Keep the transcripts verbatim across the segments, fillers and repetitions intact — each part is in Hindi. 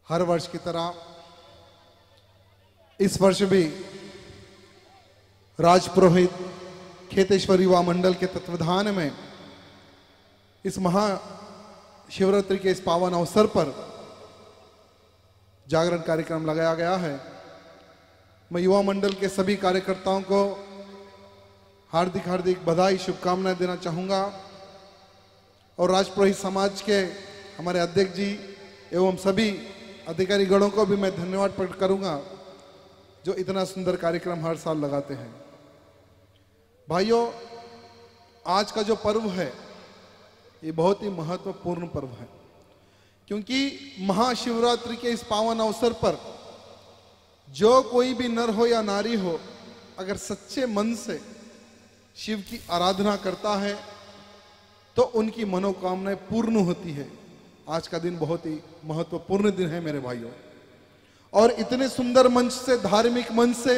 हर वर्ष की तरह इस वर्ष भी राजपुरोहित खेतेश्वर युवा मंडल के तत्वाधान में इस महा शिवरात्रि के इस पावन अवसर पर जागरण कार्यक्रम लगाया गया है। मैं युवा मंडल के सभी कार्यकर्ताओं को हार्दिक हार्दिक बधाई शुभकामनाएं देना चाहूँगा और राजपुरोहित समाज के हमारे अध्यक्ष जी एवं सभी अधिकारी गणों को भी मैं धन्यवाद प्रकट करूँगा जो इतना सुंदर कार्यक्रम हर साल लगाते हैं। भाइयों, आज का जो पर्व है ये बहुत ही महत्वपूर्ण पर्व है, क्योंकि महाशिवरात्रि के इस पावन अवसर पर जो कोई भी नर हो या नारी हो, अगर सच्चे मन से शिव की आराधना करता है तो उनकी मनोकामनाएं पूर्ण होती है। आज का दिन बहुत ही महत्वपूर्ण दिन है मेरे भाइयों, और इतने सुंदर मंच से, धार्मिक मंच से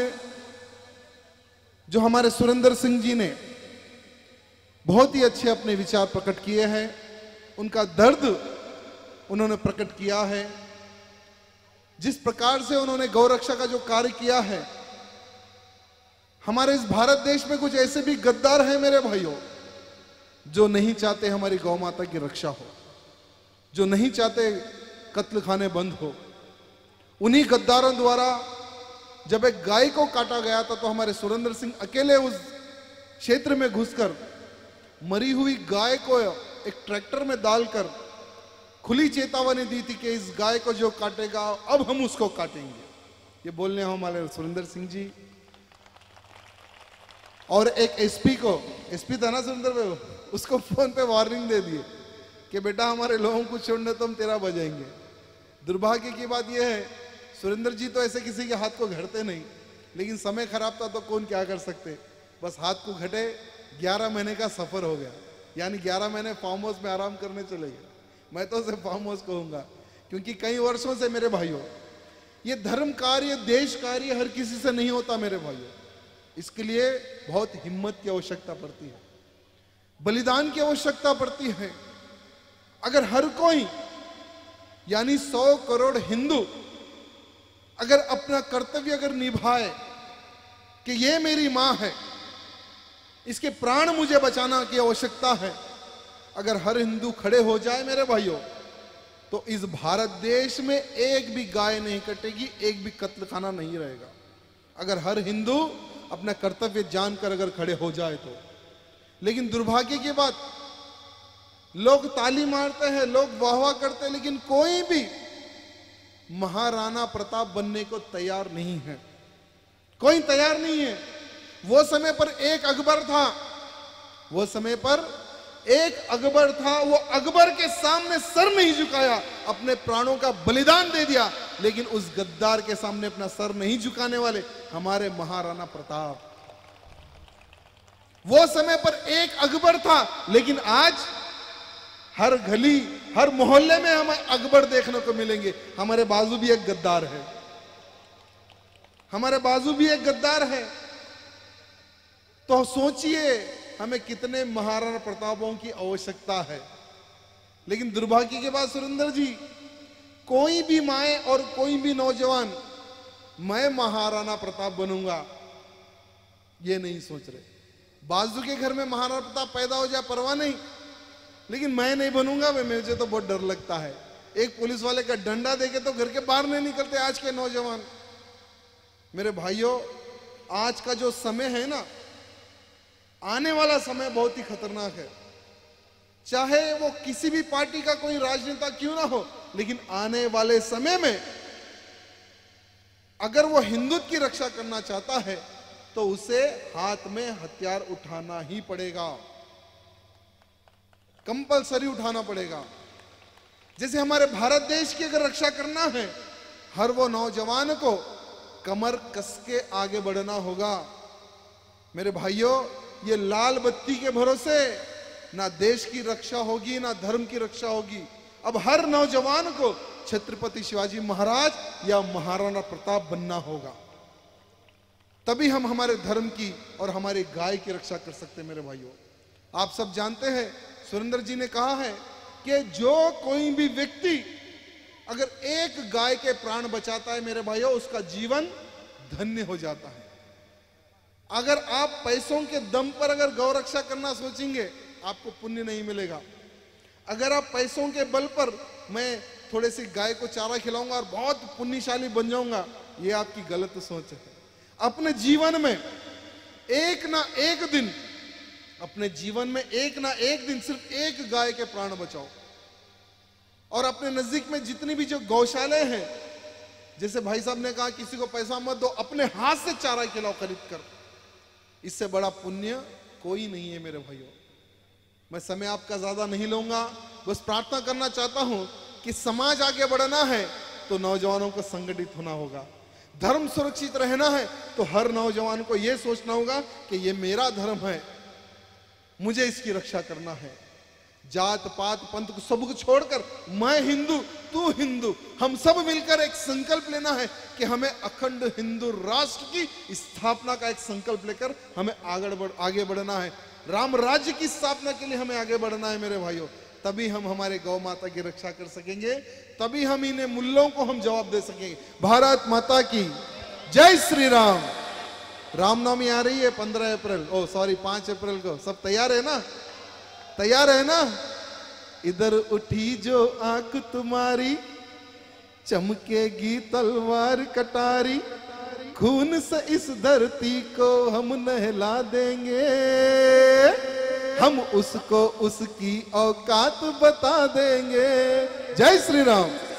जो हमारे सुरेंद्र सिंह जी ने बहुत ही अच्छे अपने विचार प्रकट किए हैं, उनका दर्द उन्होंने प्रकट किया है। जिस प्रकार से उन्होंने गौरक्षा का जो कार्य किया है, हमारे इस भारत देश में कुछ ऐसे भी गद्दार हैं मेरे भाइयों जो नहीं चाहते हमारी गौ माता की रक्षा हो, जो नहीं चाहते कत्ल खाने बंद हो। उन्हीं गद्दारों द्वारा जब एक गाय को काटा गया था तो हमारे सुरेंद्र सिंह अकेले उस क्षेत्र में घुसकर मरी हुई गाय को एक ट्रैक्टर में डालकर खुली चेतावनी दी थी कि इस गाय को जो काटेगा अब हम उसको काटेंगे। ये बोलने हमारे सुरेंद्र सिंह जी। और एक एसपी को, एसपी था ना सुरेंद्र भाई, उसको फोन पे वार्निंग दे दिए कि बेटा हमारे लोगों को छोड़ने तो हम तेरा बजाएंगे। दुर्भाग्य की बात यह है, सुरेंद्र जी तो ऐसे किसी के हाथ को घड़ते नहीं, लेकिन समय खराब था तो कौन क्या कर सकते, बस हाथ को घटे। ग्यारह महीने का सफर हो गया, यानी ग्यारह महीने फार्म हाउस में आराम करने चले गए। मैं तो उसे फार्म हाउस कहूंगा, क्योंकि कई वर्षों से मेरे भाइयों ये धर्म कार्य, देश कार्य हर किसी से नहीं होता मेरे भाइयों। इसके लिए बहुत हिम्मत की आवश्यकता पड़ती है, बलिदान की आवश्यकता पड़ती है। अगर हर कोई यानी सौ करोड़ हिंदू अगर अपना कर्तव्य अगर निभाए कि ये मेरी मां है, इसके प्राण मुझे बचाना की आवश्यकता है, अगर हर हिंदू खड़े हो जाए मेरे भाइयों, तो इस भारत देश में एक भी गाय नहीं कटेगी, एक भी कत्ल खाना नहीं रहेगा। अगर हर हिंदू अपना कर्तव्य जानकर अगर खड़े हो जाए तो। लेकिन दुर्भाग्य की बात, लोग ताली मारते हैं, लोग वाह वाह करते हैं, लेकिन कोई भी महाराणा प्रताप बनने को तैयार नहीं है, कोई तैयार नहीं है। वो समय पर एक अकबर था, वो समय पर एक अकबर था, वो अकबर के सामने सर नहीं झुकाया, अपने प्राणों का बलिदान दे दिया, लेकिन उस गद्दार के सामने अपना सर नहीं झुकाने वाले हमारे महाराणा प्रताप। वो समय पर एक अकबर था, लेकिन आज हर गली, हर मोहल्ले में हमें अकबर देखने को मिलेंगे। हमारे बाजू भी एक गद्दार है, हमारे बाजू भी एक गद्दार है। तो सोचिए हमें कितने महाराणा प्रतापों की आवश्यकता है। लेकिन दुर्भाग्य के बाद सुरेंद्र जी, कोई भी माए और कोई भी नौजवान मैं महाराणा प्रताप बनूंगा ये नहीं सोच रहे। बाजू के घर में महाराणा प्रताप पैदा हो जाए परवाह नहीं, लेकिन मैं नहीं बनूंगा, मैं मुझे तो बहुत डर लगता है। एक पुलिस वाले का डंडा देके तो घर के बाहर नहीं निकलते आज के नौजवान। मेरे भाइयों, आज का जो समय है ना, आने वाला समय बहुत ही खतरनाक है। चाहे वो किसी भी पार्टी का कोई राजनेता क्यों ना हो, लेकिन आने वाले समय में अगर वो हिंदुत्व की रक्षा करना चाहता है तो उसे हाथ में हथियार उठाना ही पड़ेगा, कंपलसरी उठाना पड़ेगा। जैसे हमारे भारत देश की अगर रक्षा करना है, हर वो नौजवान को कमर कस के आगे बढ़ना होगा। मेरे भाइयों, ये लाल बत्ती के भरोसे ना देश की रक्षा होगी, ना धर्म की रक्षा होगी। अब हर नौजवान को छत्रपति शिवाजी महाराज या महाराणा प्रताप बनना होगा, तभी हम हमारे धर्म की और हमारे गाय की रक्षा कर सकते हैं। मेरे भाइयों, आप सब जानते हैं, सुरेंद्र जी ने कहा है कि जो कोई भी व्यक्ति अगर एक गाय के प्राण बचाता है मेरे भाइयों, उसका जीवन धन्य हो जाता है। अगर आप पैसों के दम पर अगर गौ रक्षा करना सोचेंगे, आपको पुण्य नहीं मिलेगा। अगर आप पैसों के बल पर मैं थोड़े सी गाय को चारा खिलाऊंगा और बहुत पुण्यशाली बन जाऊंगा, ये आपकी गलत सोच है। अपने जीवन में एक ना एक दिन, अपने जीवन में एक ना एक दिन सिर्फ एक गाय के प्राण बचाओ। और अपने नजदीक में जितनी भी जो गौशाले हैं, जैसे भाई साहब ने कहा किसी को पैसा मत दो, अपने हाथ से चारा खिलाओ खरीद कर। इससे बड़ा पुण्य कोई नहीं है मेरे भाइयों। मैं समय आपका ज्यादा नहीं लूंगा, बस प्रार्थना करना चाहता हूं कि समाज आगे बढ़ना है तो नौजवानों को संगठित होना होगा। धर्म सुरक्षित रहना है तो हर नौजवान को यह सोचना होगा कि यह मेरा धर्म है, मुझे इसकी रक्षा करना है। जात पात पंथ को सब को छोड़कर मैं हिंदू तू हिंदू, हम सब मिलकर एक संकल्प लेना है कि हमें अखंड हिंदू राष्ट्र की स्थापना का एक संकल्प लेकर हमें आगे बढ़ आगे बढ़ना है। राम राज्य की स्थापना के लिए हमें आगे बढ़ना है मेरे भाइयों। तभी हम हमारे गौ माता की रक्षा कर सकेंगे, तभी हम इन्हें मूल्यों को हम जवाब दे सकेंगे। भारत माता की जय श्री राम। रामनवमी आ रही है पंद्रह अप्रैल, ओ सॉरी पांच अप्रैल को। सब तैयार है ना? तैयार है ना? इधर उठी जो आंख तुम्हारी, चमकेगी तलवार कटारी, खून से इस धरती को हम नहला देंगे, हम उसको उसकी औकात बता देंगे। जय श्री राम।